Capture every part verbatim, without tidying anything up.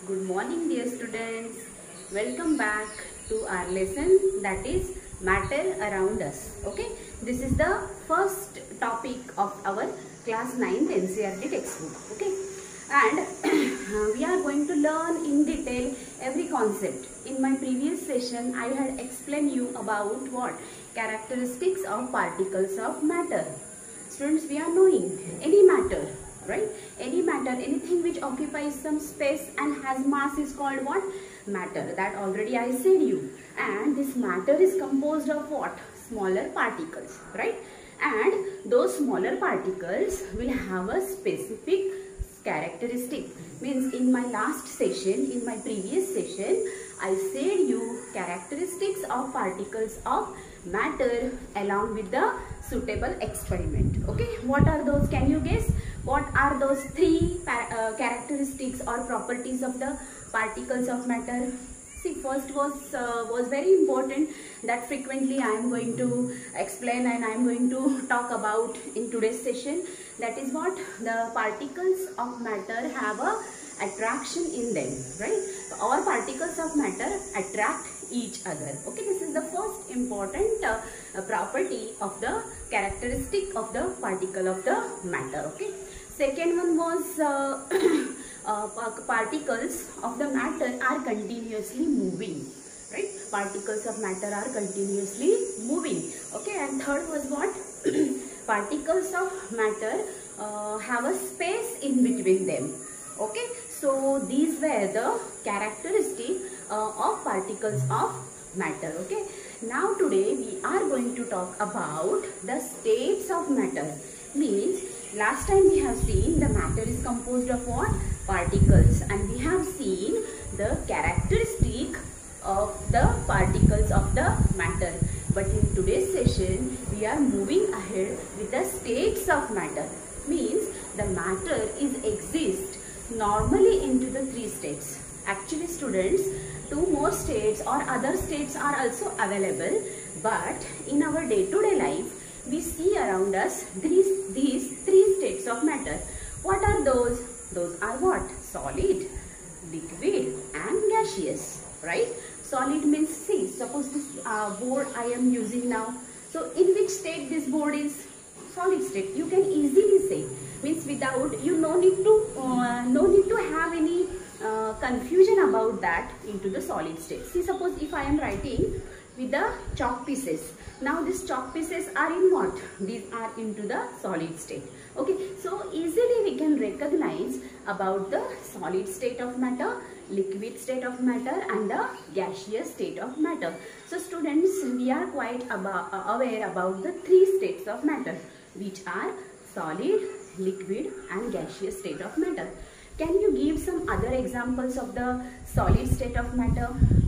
Good morning, dear students. Welcome back to our lesson, that is matter around us. Okay, this is the first topic of our class ninth N C E R T textbook. Okay, and we are going to learn in detail every concept. In my previous session, I had explained you about what characteristics of particles of matter. Students, we are knowing any matter, right? Any matter, anything which occupies some space and has mass is called what? Matter. That already I said you. And this matter is composed of what? Smaller particles, right? And those smaller particles will have a specific characteristic. Means in my last session, in my previous session, I said you characteristics of particles of matter along with the suitable experiment. Okay, what are those? Can you guess? What are those three uh, characteristics or properties of the particles of matter? See, first was uh, was very important that frequently I am going to explain and I am going to talk about in today's session. That is what the particles of matter have a attraction in them, right? All particles of matter attract each other. Okay, this is the first important uh, property of the characteristic of the particle of the matter. Okay, second one was uh, uh, particles of the matter are continuously moving, right? Particles of matter are continuously moving. Okay, and third was what? Particles of matter uh, have a space in between them. Okay, so these were the characteristics uh, of particles of matter. Okay, now today we are going to talk about the states of matter. Means last time we have seen the matter is composed of what? Particles, and we have seen the characteristic of the particles of the matter. But in today's session we are moving ahead with the states of matter. Means the matter is exist normally into the three states. Actually students, two more states or other states are also available, but in our day-to-day life we see around us these, these three states of matter. What are those? Those are what? Solid, liquid and gaseous, right? Solid means, see, suppose this uh, board I am using now. So in which state this board is? Solid state. You can easily say. Means without, you no need to uh, no need to have any uh, confusion about that into the solid state. See, suppose if I am writing with the chalk pieces, now these chalk pieces are in what? These are into the solid state. Okay, so easily we can recognize about the solid state of matter, liquid state of matter and the gaseous state of matter. So students, we are quite about, uh, aware about the three states of matter, which are solid, liquid and gaseous state of matter. Can you give some other examples of the solid state of matter?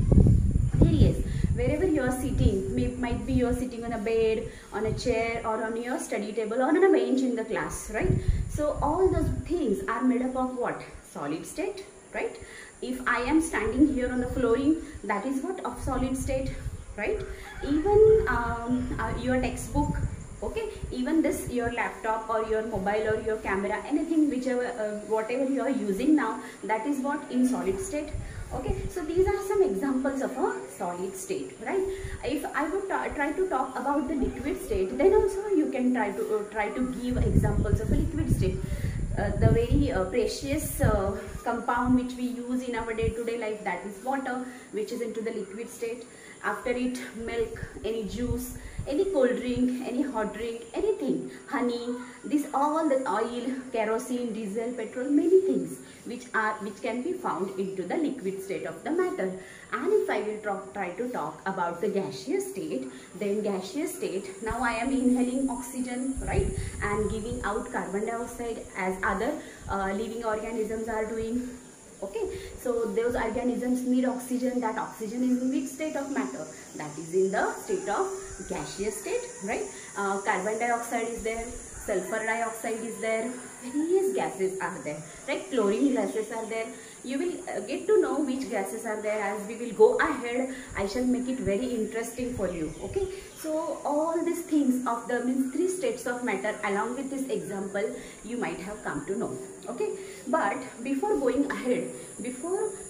Here is, wherever you are sitting, may, might be you are sitting on a bed, on a chair or on your study table or on a bench in the class, right? So all those things are made up of what? Solid state, right? If I am standing here on the flooring, that is what? Of solid state, right? Even um, uh, your textbook, okay, even this your laptop or your mobile or your camera, anything whichever uh, whatever you are using now, that is what? In solid state. Okay, so these are some examples of a solid state, right? If I would try to talk about the liquid state, then also you can try to uh, try to give examples of a liquid state. Uh, the very uh, precious uh, compound which we use in our day-to-day life, that is water, which is into the liquid state. After it, milk, any juice, any cold drink, any hot drink, anything, honey, this all the oil, kerosene, diesel, petrol, many things which are which can be found into the liquid state of the matter. And if I will talk, try to talk about the gaseous state, then gaseous state, now I am inhaling oxygen, right, and giving out carbon dioxide as other uh, living organisms are doing. Okay, so those organisms need oxygen. That oxygen is in which state of matter? That is in the state of gaseous state, right? Uh, carbon dioxide is there, sulfur dioxide is there, various gases are there, right? Chlorine gases are there. You will uh, get to know which gases are there as we will go ahead. I shall make it very interesting for you. Okay, so all these things of the means three states of matter along with this example you might have come to know. Okay, but before going ahead, before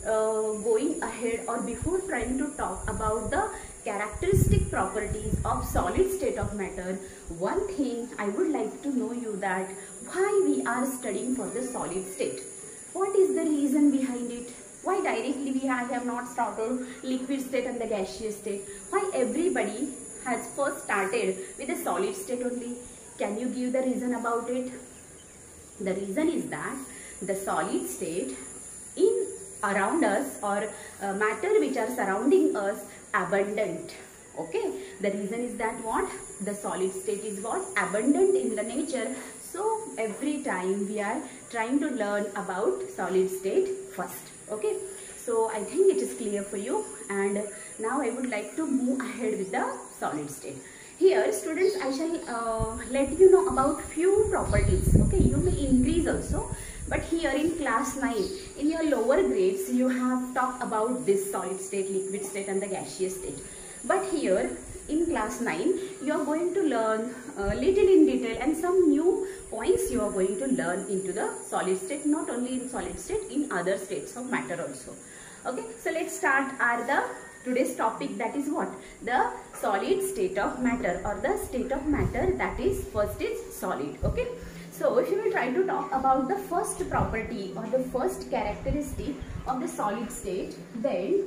uh, going ahead or before trying to talk about the characteristic properties of solid state of matter, one thing I would like to know you that why we are studying for the solid state. What is the reason behind it? Why directly we have not started liquid state and the gaseous state? Why everybody has first started with the solid state only? Can you give the reason about it? The reason is that the solid state in around us or uh, matter which are surrounding us abundant. Okay, the reason is that what? The solid state is what? Abundant in the nature. So every time we are trying to learn about solid state first. Okay, so I think it is clear for you, and now I would like to move ahead with the solid state. Here students, I shall uh, let you know about few properties. Okay, you may increase also, but here in class nine, in your lower grades, you have talked about this solid state, liquid state and the gaseous state. But here in class nine, you are going to learn a little in detail and some new points you are going to learn into the solid state, not only in solid state, in other states of matter also. Okay, so let's start our the today's topic, that is what? The solid state of matter or the state of matter, that is first is solid. Okay, so if you will try to talk about the first property or the first characteristic of the solid state, then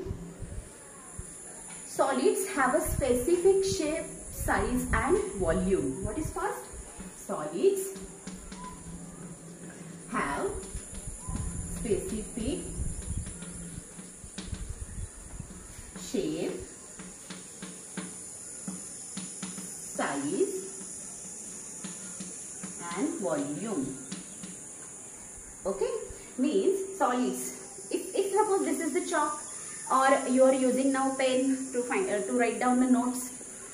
solids have a specific shape, size and volume. What is first? Solids have specific shape, size and volume. Okay, means solids. If, if suppose this is the chalk, or you are using now pen to find uh, to write down the notes,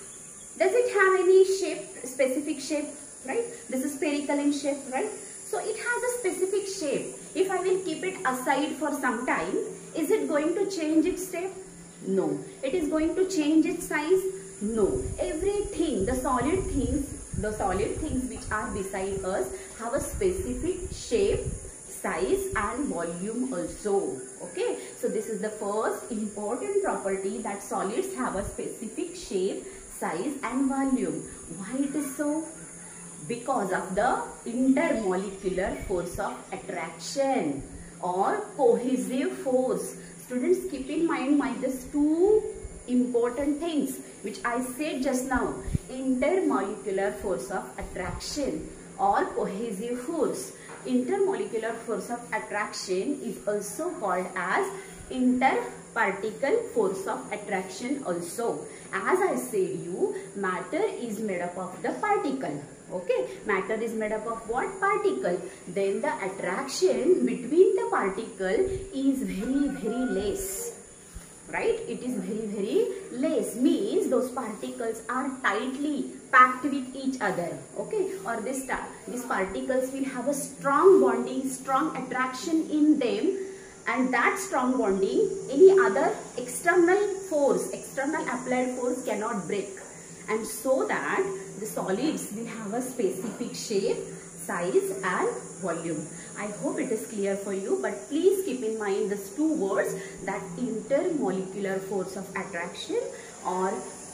does it have any shape, specific shape, right? This is spherical in shape, right? So it has a specific shape. If I will keep it aside for some time, is it going to change its shape? No. It is going to change its size? No. Everything, the solid things, the solid things which are beside us have a specific shape, size and volume also. Okay, so this is the first important property, that solids have a specific shape, size and volume. Why it is so? Because of the intermolecular force of attraction or cohesive force. Students, keep in mind my this two important things which I said just now. Intermolecular force of attraction or cohesive force. Intermolecular force of attraction is also called as interparticle force of attraction also. As I said you, matter is made up of the particle. Okay, matter is made up of what? Particle. Then the attraction between the particle is very very less. Right? It is very very less, means those particles are tightly packed with each other. Okay, or this these particles will have a strong bonding, strong attraction in them, and that strong bonding any other external force, external applied force cannot break. And so that the solids will have a specific shape, size and volume. I hope it is clear for you, but please keep in mind these two words, that intermolecular force of attraction or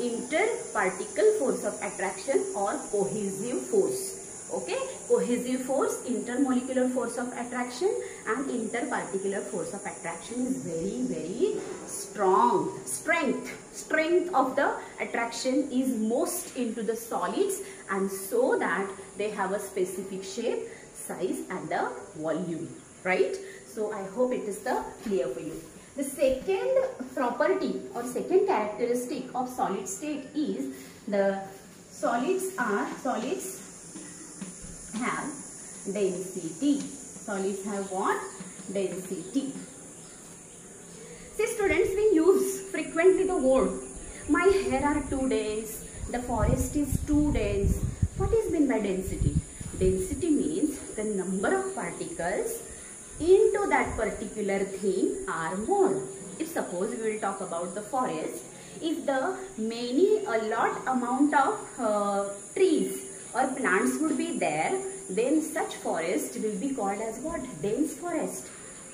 interparticle force of attraction or cohesive force. Okay, cohesive force, intermolecular force of attraction and interparticular force of attraction is very very strong. Strength, strength of the attraction is most into the solids, and so that they have a specific shape, size and the volume, right? So I hope it is the clear for you. The second property or second characteristic of solid state is the solids are solids have density. Solids have what? Density. See students, we use frequently the word, my hair are too dense, the forest is too dense. What is meant by density? Density means the number of particles into that particular thing are more. If suppose we will talk about the forest, if the many a lot amount of uh, trees or plants would be there, then such forest will be called as what? Dense forest,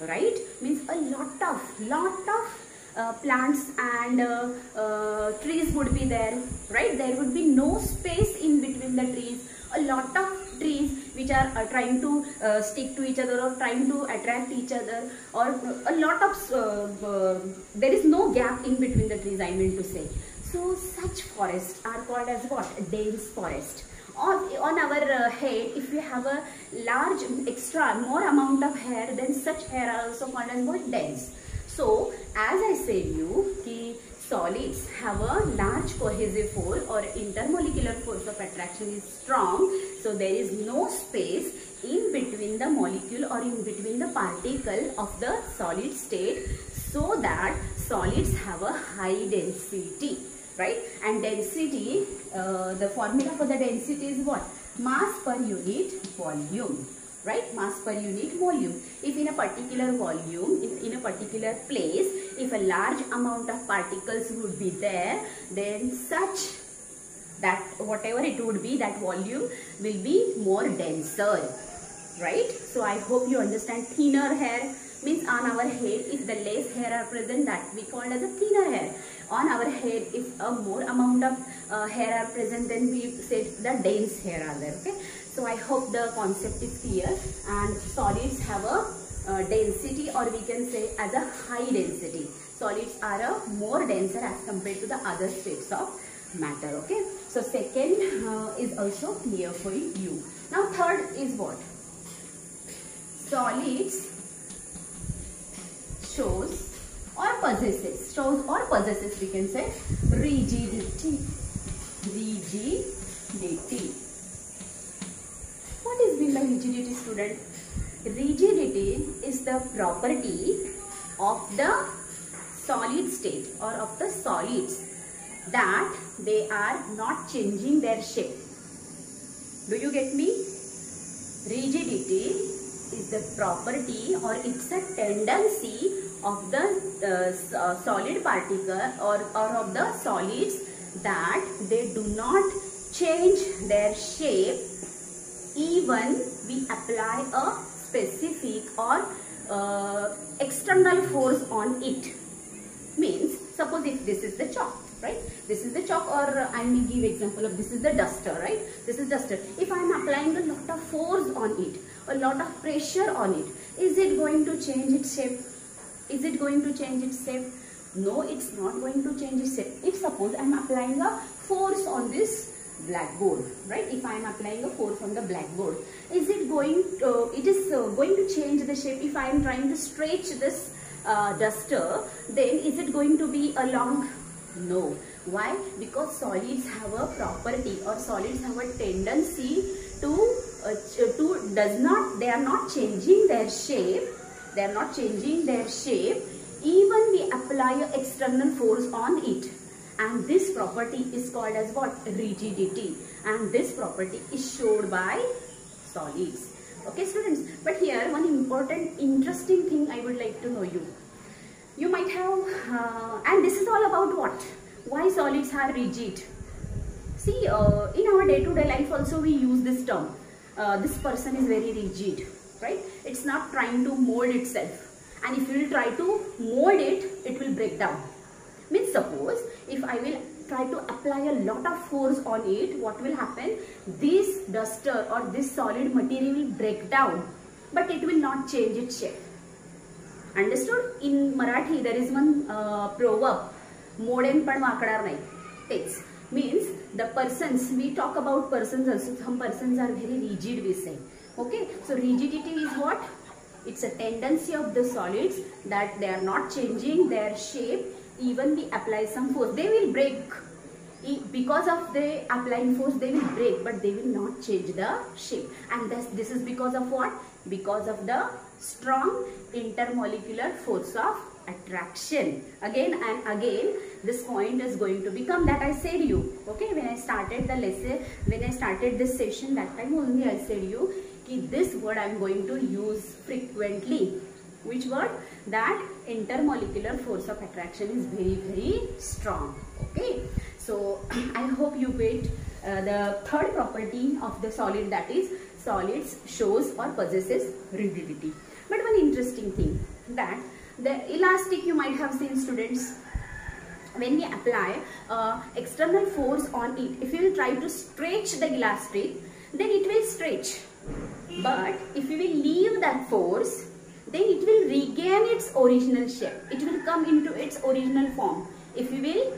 right? Means a lot of, lot of uh, plants and uh, uh, trees would be there, right? There would be no space in between the trees. A lot of trees which are uh, trying to uh, stick to each other or trying to attract each other, or a lot of, uh, uh, there is no gap in between the trees, I mean to say. So such forests are called as what? Dense forest. On, on our uh, head, if we have a large extra more amount of hair, then such hair are also called as what? Dense. So as I said you, ki solids have a large cohesive force or intermolecular force of attraction is strong. So there is no space in between the molecule or in between the particle of the solid state, so that solids have a high density, right? And density, uh, the formula for the density is what? Mass per unit volume, right? Mass per unit volume. If in a particular volume, if in a particular place, if a large amount of particles would be there, then such that whatever it would be, that volume will be more denser, right? So I hope you understand. Thinner hair means on our head, if the less hair are present, that we call as a thinner hair. On our head, if a more amount of uh, hair are present, then we say the dense hair are there, okay? So I hope the concept is clear, and solids have a uh, density, or we can say as a high density. Solids are a more denser as compared to the other states of matter, okay? So second uh, is also clear for you. Now third is what? Solids shows or possesses, shows or possesses, we can say, rigidity. Rigidity. What is meant by rigidity, student? Rigidity is the property of the solid state or of the solids, that they are not changing their shape. Do you get me? Rigidity is the property, or it's a tendency of the uh, solid particle or, or of the solids, that they do not change their shape even we apply a specific or uh, external force on it. Means, suppose if this is the chalk, right? This is the chalk, or I may give example of this is the duster, right? This is duster. If I am applying a lot of force on it, a lot of pressure on it, is it going to change its shape? Is it going to change its shape? No, it's not going to change its shape. If suppose I am applying a force on this blackboard, right? If I am applying a force on the blackboard, is it going to, it is uh, going to change the shape? If I am trying to stretch this uh, duster, then is it going to be a long? No. Why? Because solids have a property, or solids have a tendency to, uh, to does not, they are not changing their shape. They are not changing their shape even we apply an external force on it. And this property is called as what? Rigidity. And this property is showed by solids. Okay, students. But here one important interesting thing I would like to know you. You might have, uh, and this is all about what? Why solids are rigid? See, uh, in our day-to-day life also we use this term. Uh, this person is very rigid, right? It's not trying to mold itself. And if you will try to mold it, it will break down. Means suppose if I will try to apply a lot of force on it, what will happen? This duster or this solid material will break down, but it will not change its shape. Understood? In Marathi there is one uh, proverb, moden pan वाकणार नाही. Text means the persons, we talk about persons also, some persons are very rigid, we say. Okay, so rigidity is what? It's a tendency of the solids that they are not changing their shape even we apply some force. They will break. Because of the applying force, they will break, but they will not change the shape. And this, this is because of what? Because of the strong intermolecular force of attraction. Again and again, this point is going to become that I said you. Okay, when I started the lesson, when I started this session, that time only I said you, ki this word I am going to use frequently. Which word? That intermolecular force of attraction is very, very strong. Okay. So, I hope you get uh, the third property of the solid, that is solids shows or possesses rigidity. But one interesting thing, that the elastic, you might have seen students, when we apply uh, external force on it, if you will try to stretch the elastic, then it will stretch. But if you will leave that force, then it will regain its original shape. It will come into its original form. If we will,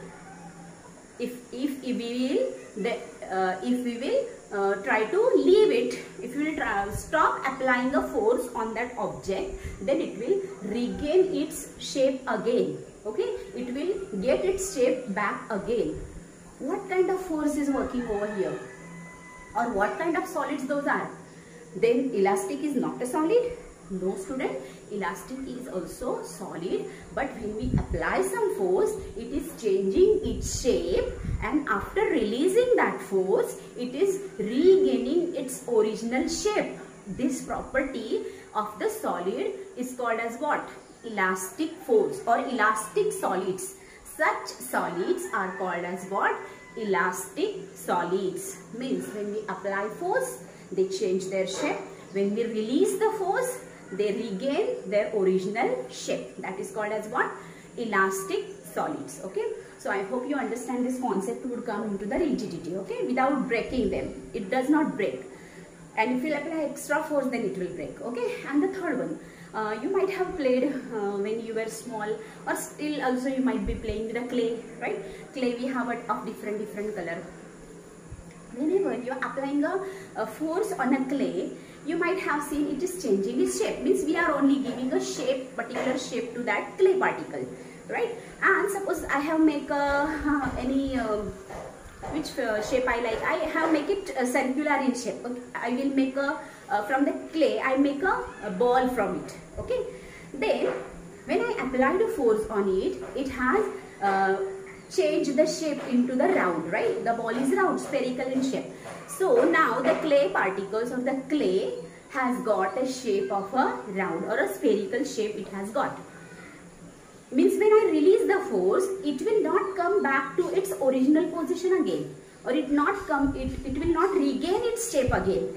if if, if we will, the, uh, if we will uh, try to leave it, if we will try, stop applying a force on that object, then it will regain its shape again. Okay, it will get its shape back again. What kind of force is working over here, or what kind of solids those are? Then elastic is not a solid. No student, elastic is also solid, but when we apply some force, it is changing its shape, and after releasing that force, it is regaining its original shape. This property of the solid is called as what? Elastic force or elastic solids. Such solids are called as what? Elastic solids. Means when we apply force, they change their shape. When we release the force, they regain their original shape. That is called as what? Elastic solids. Okay. So I hope you understand this concept would come into the rigidity. Okay. Without breaking them. It does not break. And if you apply extra force, then it will break. Okay. And the third one. Uh, you might have played uh, when you were small, or still also you might be playing with a clay, right? Clay we have it of different different color. Whenever you are applying a, a force on a clay, you might have seen it is changing its shape. Means we are only giving a shape, particular shape to that clay particle, right? And suppose I have make a, uh, any uh, which uh, shape I like. I have make it uh, circular in shape. Okay? I will make a uh, from the clay. I make a, a ball from it. Okay. Then when I apply the force on it, it has uh, changed the shape into the round. Right. The ball is round, spherical in shape. So now the clay particles of the clay has got a shape of a round or a spherical shape. It has got. Means when I release the force, it will not come back to its original position again, or it not come it, it will not regain its shape again.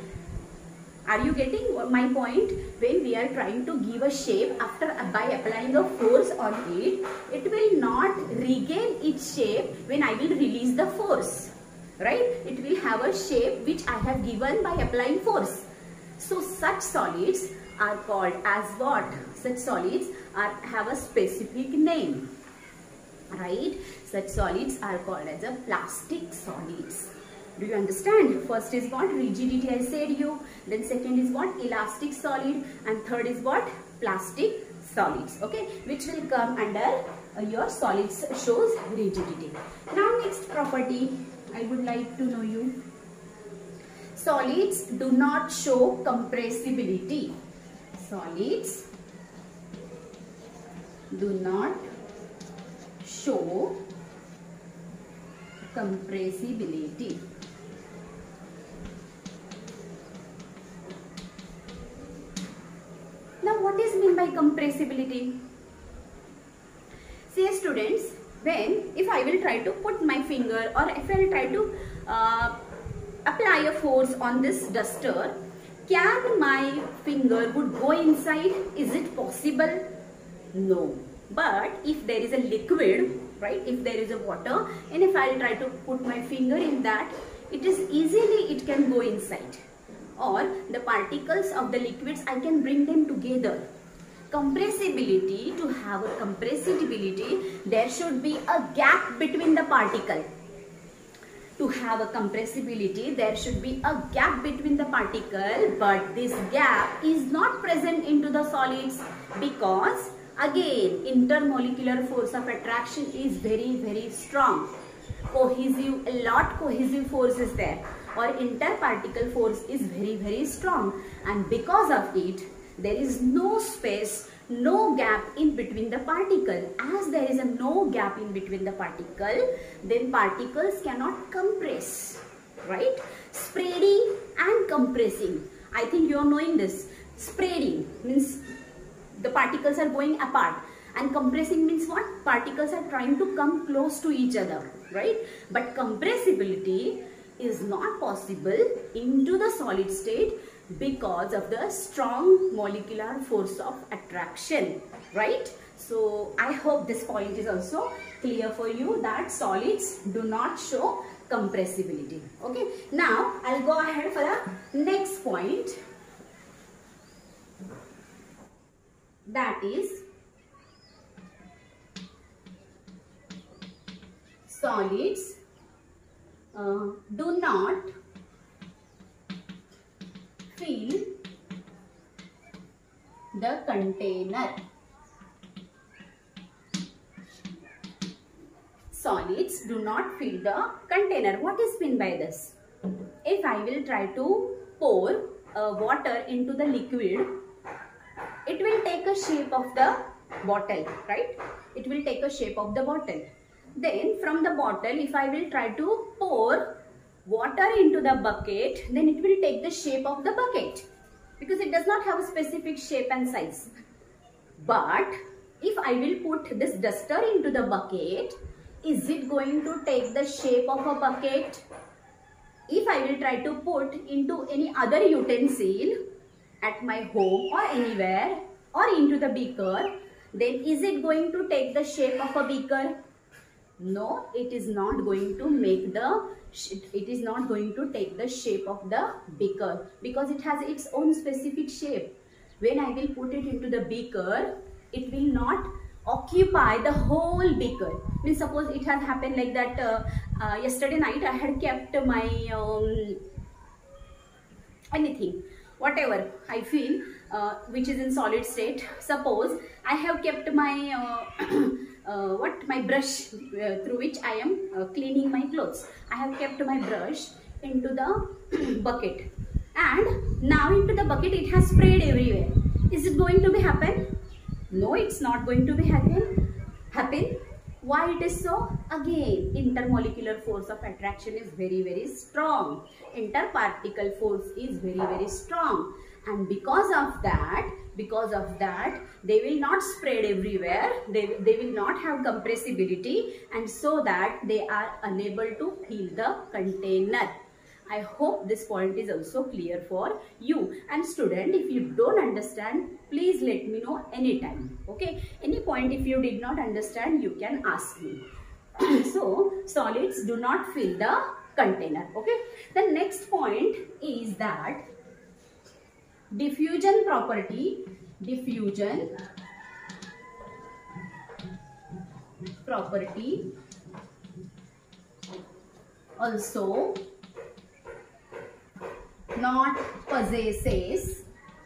Are you getting my point? When we are trying to give a shape after by applying a force on it, it will not regain its shape when I will release the force, right? It will have a shape which I have given by applying force. So such solids are called as what? Such solids are have a specific name, right? Such solids are called as a plastic solids. Do you understand? First is what? Rigidity, I said you. Then second is what? Elastic solid. And third is what? Plastic solids. Okay, which will come under uh, your solids shows rigidity. Now next property I would like to know you. Solids do not show compressibility. Solids do not show compressibility. Now what is meant by compressibility? See students, when if I will try to put my finger, or if I will try to uh, apply a force on this duster, can my finger would go inside? Is it possible? No. But if there is a liquid, right, if there is a water, and if I will try to put my finger in that, it is easily it can go inside. Or the particles of the liquids, I can bring them together. Compressibility, to have a compressibility, there should be a gap between the particle. To have a compressibility, there should be a gap between the particle, but this gap is not present into the solids because again intermolecular force of attraction is very very strong. Cohesive, a lot cohesive force is there, or interparticle force is very very strong, and because of it there is no space, no gap in between the particle. As there is a no gap in between the particle, then particles cannot compress, right? Spreading and compressing, I think you are knowing this. Spreading means the particles are going apart, and compressing means what? Particles are trying to come close to each other, right? But compressibility is not possible into the solid state Because of the strong molecular force of attraction, right? So I hope this point is also clear for you, that solids do not show compressibility. Okay, now I'll go ahead for the next point, that is solids uh, do not fill the container. Solids do not fill the container. What is meant by this? If I will try to pour uh, water into the liquid, it will take a shape of the bottle, right? It will take a shape of the bottle. Then from the bottle, if I will try to pour water into the bucket, then it will take the shape of the bucket, because it does not have a specific shape and size. But if I will put this duster into the bucket, is it going to take the shape of a bucket? If I will try to put into any other utensil at my home or anywhere, or into the beaker, then is it going to take the shape of a beaker? No, it is not going to make the, it is not going to take the shape of the beaker, because it has its own specific shape. When I will put it into the beaker, it will not occupy the whole beaker. Means suppose it has happened like that, uh, uh, yesterday night I had kept my um, anything, whatever I feel, uh, which is in solid state. Suppose I have kept my uh, uh, what my brush uh, through which I am uh, cleaning my clothes. I have kept my brush into the bucket, and now into the bucket it has sprayed everywhere. Is it going to be happen? No, it's not going to be happen. Happen. Why it is so? Again, intermolecular force of attraction is very very strong. Interparticle force is very very strong, and because of that, because of that, they will not spread everywhere. They, they will not have compressibility, and so that they are unable to fill the container. I hope this point is also clear for you. And student, if you don't understand, please let me know anytime. Okay, any point if you did not understand, you can ask me. So solids do not fill the container. Okay, the next point is that diffusion property, diffusion property also not possesses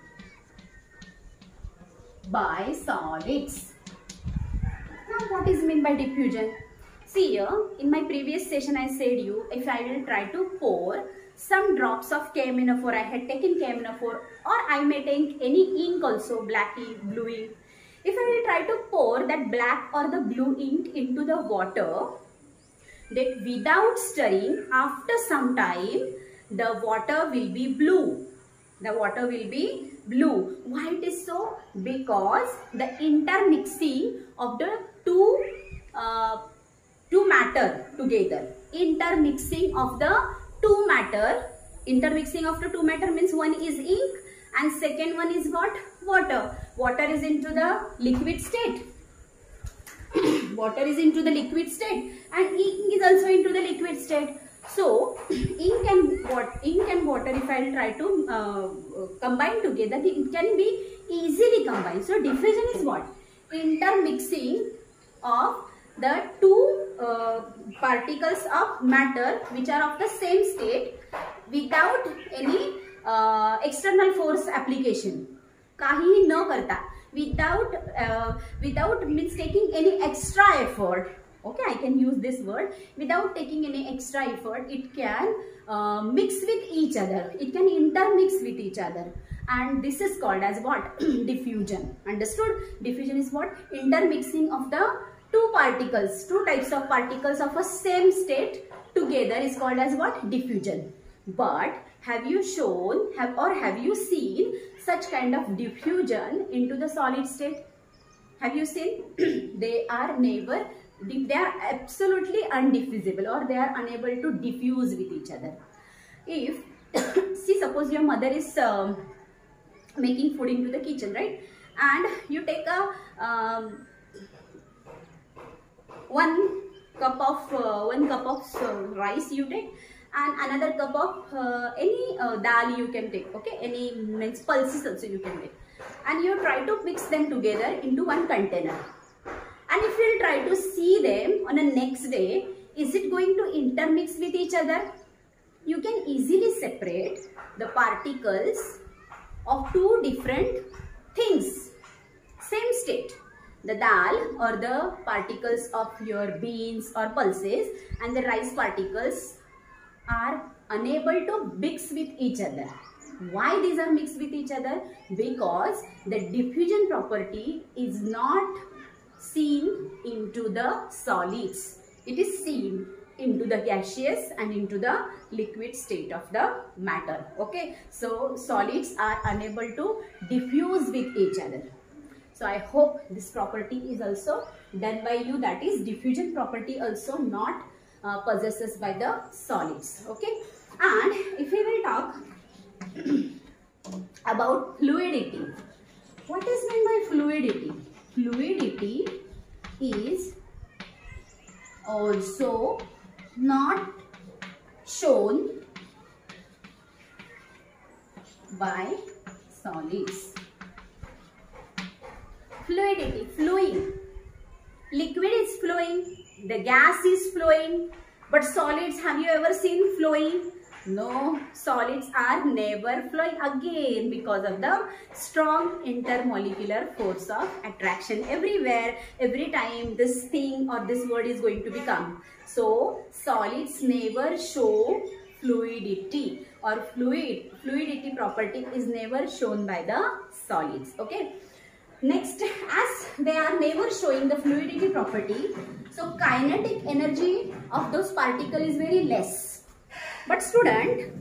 by solids. Now what is meant by diffusion? See here, in my previous session I said you, if I will try to pour some drops of K M N O four, I had taken K M N O four, or I may take any ink also, black ink, blue ink. If I will try to pour that black or the blue ink into the water, that without stirring, after some time, the water will be blue. The water will be blue. Why it is so? Because the intermixing of the two uh, two matter together. Intermixing of the two matter. Intermixing of the two matter means one is ink and second one is what? Water. Water is into the liquid state. Water is into the liquid state and ink is also into the liquid state. So ink and water, ink and water, if I will try to uh, combine together, it can be easily combined. So diffusion is what? Intermixing of the two uh, particles of matter which are of the same state without any uh, external force application. Kahi न करता, without uh, without means taking any extra effort. Okay, I can use this word. Without taking any extra effort, it can uh, mix with each other. It can intermix with each other. And this is called as what? Diffusion. Understood? Diffusion is what? Intermixing of the two particles, two types of particles of a same state together is called as what? Diffusion. But have you shown have or have you seen such kind of diffusion into the solid state? Have you seen? They are never, they are absolutely undiffusible, or they are unable to diffuse with each other. If see, suppose your mother is um, making food into the kitchen, right? And you take a um, one cup of uh, one cup of uh, rice you take, and another cup of uh, any uh, dal you can take, okay, any means pulses also you can take, and you try to mix them together into one container. And if you try to see them on the next day, is it going to intermix with each other? You can easily separate the particles of two different things, same state. The dal or the particles of your beans or pulses and the rice particles are unable to mix with each other. Why these are mixed with each other? Because the diffusion property is not seen into the solids. It is seen into the gaseous and into the liquid state of the matter. Okay, so solids are unable to diffuse with each other. So I hope this property is also done by you, that is diffusion property also not uh, possessed by the solids. Okay, and if we will talk about fluidity, what is meant by fluidity? Fluidity is also not shown by solids. Fluidity, flowing. Liquid is flowing, the gas is flowing, but solids, have you ever seen flowing? No, solids are never flowing again because of the strong intermolecular force of attraction everywhere, every time this thing or this word is going to become. So, solids never show fluidity, or fluid, fluidity property is never shown by the solids. Okay. Next, as they are never showing the fluidity property, so kinetic energy of those particles is very less. But student,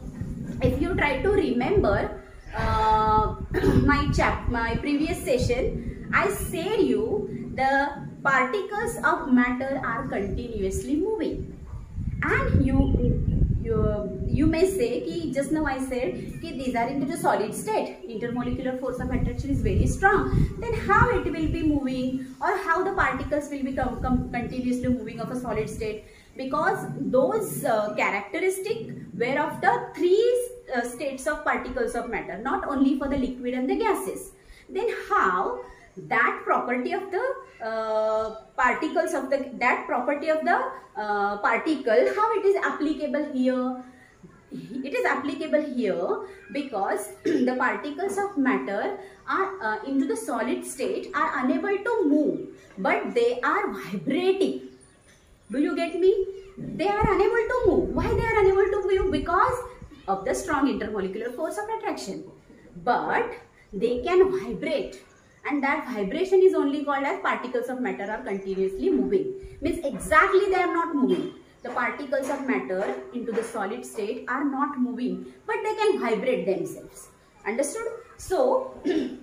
if you try to remember uh, my chap, my previous session, I said you the particles of matter are continuously moving, and you you you may say ki just now I said ki these are into the solid state, intermolecular force of attraction is very strong, then how it will be moving, or how the particles will become continuously moving of a solid state? Because those uh, characteristic were of the three uh, states of particles of matter, not only for the liquid and the gases. Then how that property of the uh, particles of the that property of the uh, particle, how it is applicable here? It is applicable here because the particles of matter are uh, into the solid state are unable to move, but they are vibrating. Do you get me? They are unable to move. Why they are unable to move? Because of the strong intermolecular force of attraction. But they can vibrate, and that vibration is only called as particles of matter are continuously moving. Means exactly they are not moving. The particles of matter into the solid state are not moving, but they can vibrate themselves. Understood? So,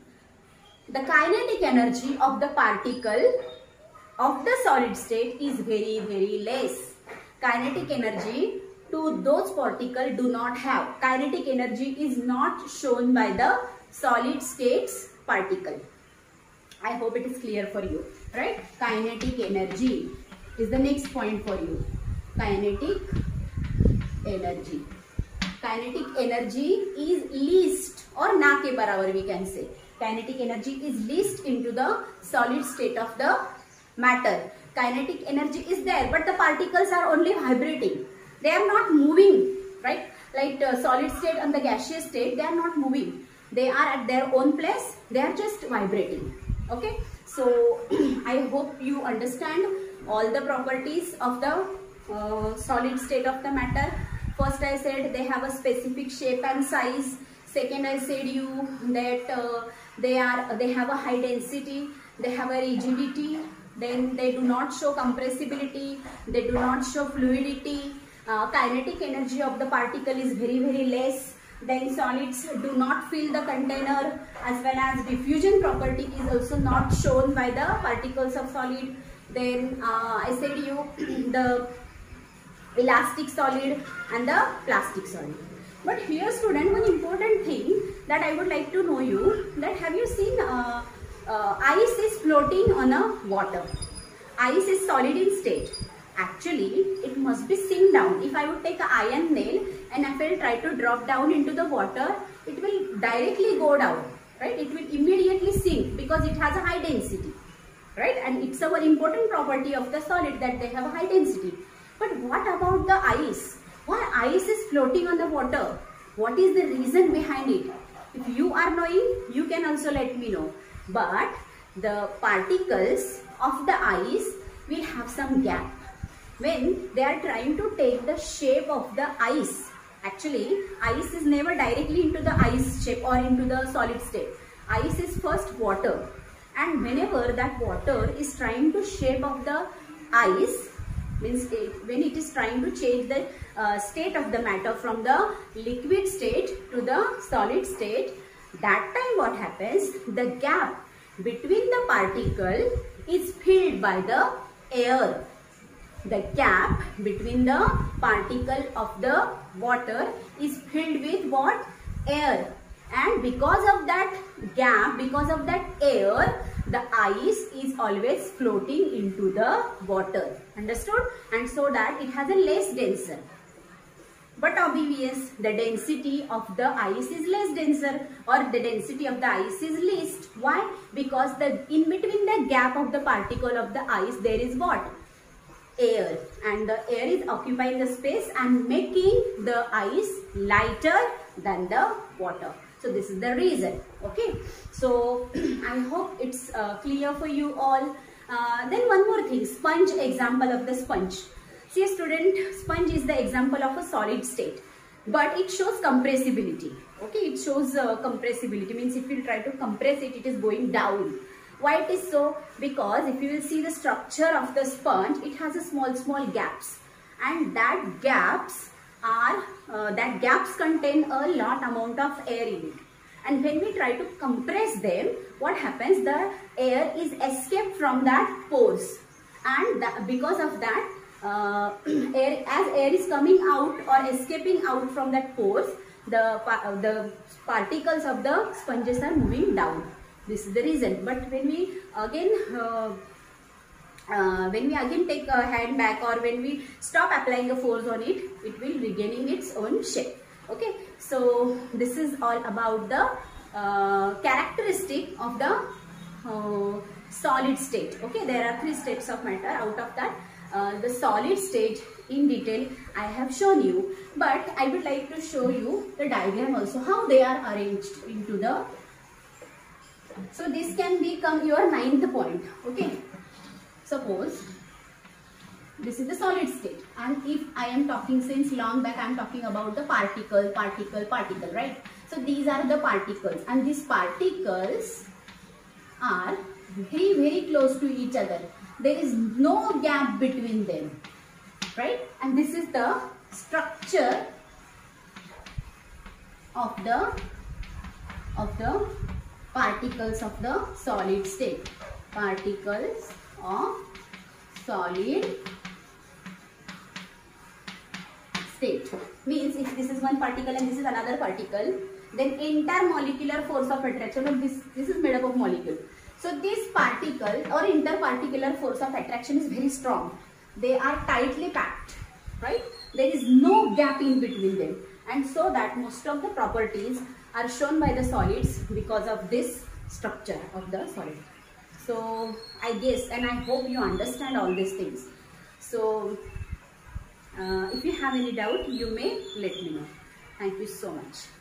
the kinetic energy of the particle of the solid state is very, very less. Kinetic energy to those particles do not have. Kinetic energy is not shown by the solid states particle. I hope it is clear for you, right? Kinetic energy is the next point for you. Kinetic energy. Kinetic energy is least or na ke barabar we can say. Kinetic energy is least into the solid state of the matter. Kinetic energy is there, but the particles are only vibrating. They are not moving, right? Like uh, solid state and the gaseous state, they are not moving. They are at their own place. They are just vibrating. Okay. So, I hope you understand all the properties of the uh, solid state of the matter. First, I said they have a specific shape and size. Second, I said you that uh, they are they have a high density. They have a rigidity. Then they do not show compressibility, they do not show fluidity, uh, kinetic energy of the particle is very very less. Then solids do not fill the container, as well as diffusion property is also not shown by the particles of solid. Then uh, I said you the elastic solid and the plastic solid. But here student, one important thing that I would like to know you, that have you seen uh, uh, ice is floating on a water. Ice is solid in state. Actually, it must be sink down. If I would take an iron nail and if I will try to drop down into the water, it will directly go down, right? It will immediately sink because it has a high density, right? And it's a very important property of the solid that they have a high density. But what about the ice? Why ice is floating on the water? What is the reason behind it? If you are knowing, you can also let me know. But the particles of the ice will have some gap. When they are trying to take the shape of the ice, actually ice is never directly into the ice shape or into the solid state. Ice is first water, and whenever that water is trying to shape of the ice, means it, when it is trying to change the uh, state of the matter from the liquid state to the solid state, that time what happens, the gap between the particle is filled by the air. The gap between the particle of the water is filled with what? Air. And because of that gap, because of that air, the ice is always floating into the water. Understood? And so that it has a less denser. But obvious, the density of the ice is less denser, or the density of the ice is least. Why? Because the in between the gap of the particle of the ice, there is what? Air, and the air is occupying the space and making the ice lighter than the water. So this is the reason. Okay, so I hope it's uh, clear for you all. Uh, then one more thing, sponge example of the sponge. See, student, sponge is the example of a solid state, but it shows compressibility. Okay, it shows uh, compressibility, means if you try to compress it, it is going down. Why it is so? Because if you will see the structure of the sponge, it has a small small gaps, and that gaps are uh, that gaps contain a lot amount of air in it. And when we try to compress them, what happens? The air is escaped from that pores, and that, because of that, uh, air as air is coming out or escaping out from that pores, the uh, the particles of the sponges are moving down. This is the reason. But when we again uh, uh, when we again take a hand back, or when we stop applying the force on it, it will regaining its own shape. Okay, so this is all about the uh, characteristic of the uh, solid state. Okay, there are three states of matter. Out of that, uh, the solid state in detail I have shown you, but I would like to show you the diagram also, how they are arranged into the. So this can become your ninth point. Okay, suppose this is the solid state, and if I am talking since long back, I am talking about the particle, particle, particle, right? So these are the particles, and these particles are very very close to each other. There is no gap between them, right? And this is the structure of the of the particles of the solid state. Particles of solid state means if this is one particle and this is another particle, then intermolecular force of attraction of this this is made up of molecule. So this particle or interparticular force of attraction is very strong. They are tightly packed, right? There is no gap in between them, and so that most of the properties are shown by the solids because of this structure of the solid. So I guess and I hope you understand all these things. So uh, if you have any doubt, you may let me know. Thank you so much.